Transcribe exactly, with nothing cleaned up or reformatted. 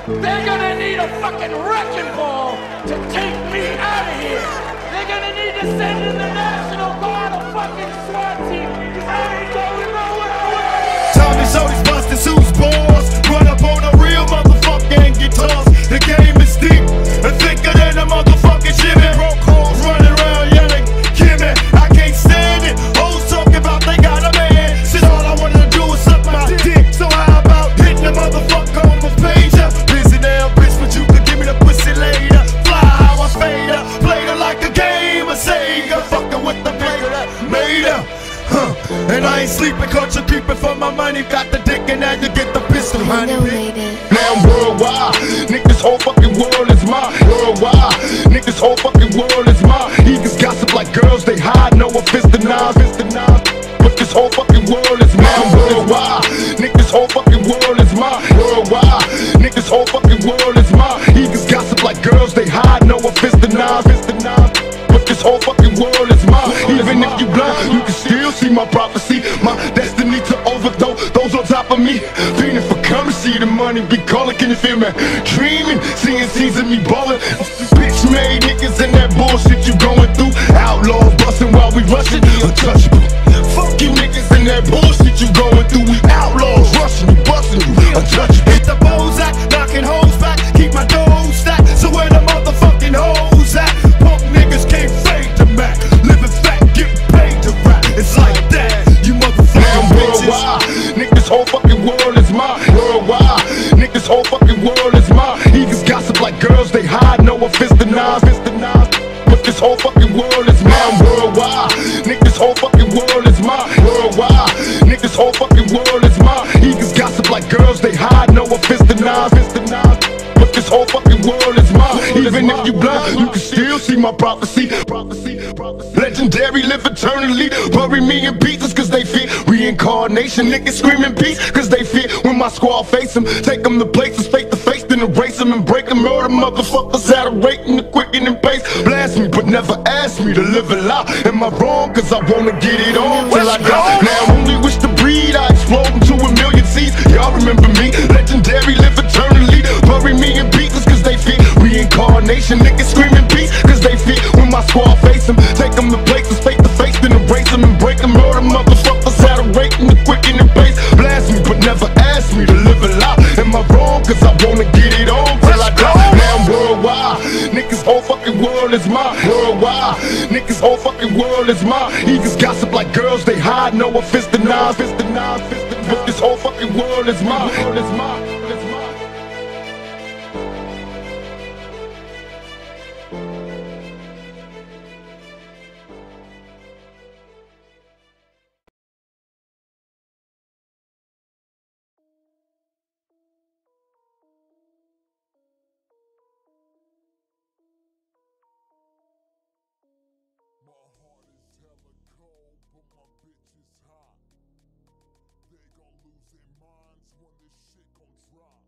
They're gonna need a fucking wrecking ball to take me out of here. They're gonna need to send in the National Guard, a fucking SWAT team, because I ain't going nowhere. Tommy Shorty's busting who's balls. Run up on a real motherfucker and get tossed. The game is deep and thicker than a motherfucking Jimmy. Broke hoes running around yelling, Kimmy. I can't stand it. Hoes talking about they got a man. Shit, all I wanted to do was suck my dick. So how about hitting the motherfucker on my page? Busy now, bitch, but you could give me the pussy later. Fly how I fade her, played her like a game of Sega. Fucking with the player that made her. Huh. And I ain't sleeping, caught you creeping for my money. Got the dick and now you get the pistol, honey. Now I'm worldwide, niggas whole fucking world is mine. Worldwide, niggas whole fucking world is mine. Niggas gossip like girls, they hide, no offense to nine, offense to nine. But this whole fucking world is mine. Worldwide, niggas whole fucking world is mine. Worldwide, niggas whole fucking world is mine. Niggas gossip like girls, they hide, no offense to nine, offense to nine. But this whole fucking world is mine. Even if you blind, you can still see my prophecy. My destiny to overthrow those on top of me. Fiending for currency, the money be calling, can you feel me? Dreaming, seeing scenes of me ballin'. Bitch made niggas in that bullshit you going through. Outlaws bustin' while we rushin', untouchable. Fuck you niggas in that bullshit you going through. We outlaws rushin' you, bustin' you, untouchable. Hit the Bozak, knocking hoes back, keep my dough stacked. So where the motherfucking hoes at? Punk niggas can't fade to Mac. Living fat, get paid to rap. It's like that, you motherfucking bitches. Worldwide, niggas whole fucking world is mine. Worldwide, niggas whole fucking world is mine. Niggas gossip like girls, they hide, no offense to nine, offense to nine. But this whole fucking world is mine. Worldwide, niggas whole fucking world is mine. Worldwide, niggas whole fucking world is mine. Niggas gossip like girls, they hide, no offense to nine, offense to nine. But this whole fucking world is mine. Even if you blind, you can still see my prophecy. Prophecy, prophecy. Legendary, live eternally. Bury me in pieces cause they fit. Reincarnation, niggas screaming peace cause they fit. When my squad face them, take them to places face to face, then erase them and break them. Murder motherfuckers out of rating the quicken and pace. Blast me, but never ask me to live a lie. Am I wrong? Cause I wanna get it on till I die. Now I only wish to breed, I explode into a million seeds. Y'all remember me, legendary, live eternally. Bury me in pieces cause they fit. Reincarnation, niggas screaming peace cause they fit. When my squad face them, take them to places face to face, then erase them and break them. Murder motherfuckers out of rating the quicken and pace. Blast me, but never ask me to live a lie. Am I wrong? Cause I wanna get it on till I die. Now I'm worldwide, niggas whole fucking world is mine. Worldwide, niggas whole fucking world is mine. Niggas gossip like girls, they hide, no offense to nine, offense to nine, offense to nine. But this whole fucking world is mine. World is mine. World is mine. My heart is hella cold, but my bitch is hot. They gon' lose their minds when this shit gon' drop.